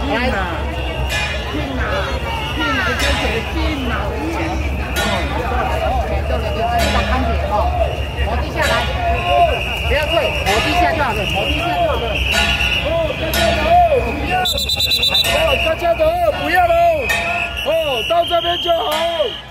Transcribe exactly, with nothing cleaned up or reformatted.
来，进哪？进哪？就是进哪？哦，对对对，非常安全哦。头低下来，不要跪，头低下就好了，头低下就好了。哦，加加油！不要！哦，加加油！不要喽！哦，到这边就好。